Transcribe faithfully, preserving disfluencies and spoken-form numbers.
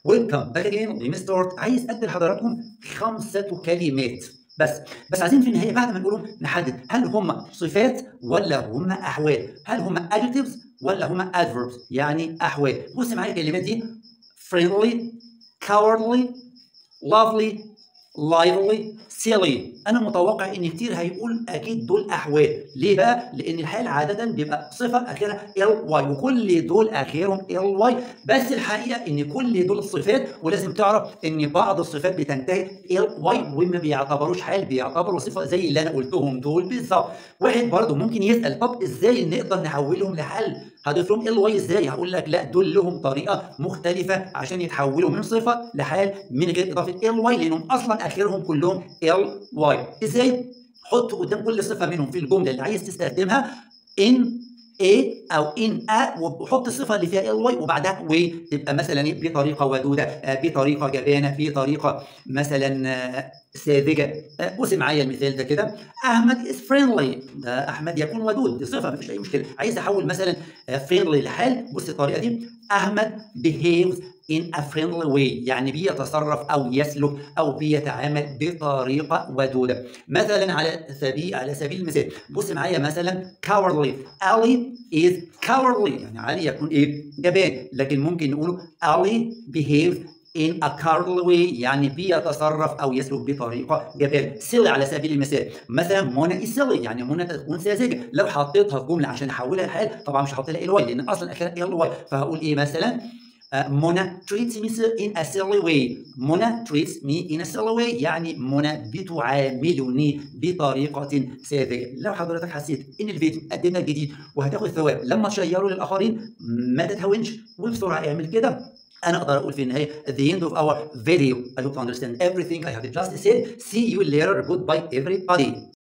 ويلكم باك اجين لمستر. عايز ادي لحضراتكم خمسه كلمات بس بس عايزين في النهايه بعد ما نقولهم نحدد هل هم صفات ولا هم احوال، هل هم adjectives ولا هم adverbs يعني احوال. بص معايا الكلمات دي: friendly, cowardly, lovely, lively, silly. انا متوقع ان كتير هيقول اكيد دول احوال. ليه بقى؟ لان الحال عاده بيبقى صفه اخرها ال واي، وكل دول اخرهم ال واي. بس الحقيقه ان كل دول صفات، ولازم تعرف ان بعض الصفات بتنتهي ال واي وما بيعتبروش حال، بيعتبروا صفه زي اللي انا قلتهم دول بالظبط. واحد برضه ممكن يسال طب ازاي نقدر نحولهم لحل؟ هضيف لهم ال واي ازاي؟ هقول لك لا، دول لهم طريقه مختلفه عشان يتحولوا من صفه لحال من غير اضافه ال واي، لانهم اصلا اخرهم كلهم ال واي. ازاي؟ حط قدام كل صفه منهم في الجمله اللي عايز تستخدمها ان a او ان ا، وحط الصفه اللي فيها ال واي وبعدها و، تبقى مثلا بطريقه ودوده، بطريقه جبانه، بطريقه مثلا ساذجه. بص معايا المثال ده كده: احمد is friendly. ده احمد يكون ودود، دي صفه مفيش اي مشكله. عايز احول مثلا friendly لحال، بص الطريقه دي: احمد behaves in a friendly way، يعني بيتصرف او يسلك او بيتعامل بطريقه ودوده. مثلا على سبيل على سبيل المثال بص معايا مثلا cowardly. علي is cowardly، يعني علي يكون ايه؟ جبان. لكن ممكن نقوله علي behaves in a cowardly way، يعني بيتصرف او يسلك بطريقه جبانه. silly على سبيل المثال، مثلا منى is silly، يعني منى تكون ساذجه. لو حطيتها في جمله عشان احولها لحال طبعا مش هحط لها ال واي لان اصلا اخرها ال واي، فهقول ايه مثلا: منى treats me in a silly way. منى treats me in a silly way، يعني منى بتعاملني بطريقة ساذجة. لو حضرتك حسيت ان الفيديو قدم لك جديد وهتاخد ثواب لما تشيره للآخرين، ما تتهاونش وبسرعة اعمل كده. أنا أقدر أقول في النهاية at the end of our video I hope to understand everything I have just said. See you later. Goodbye everybody.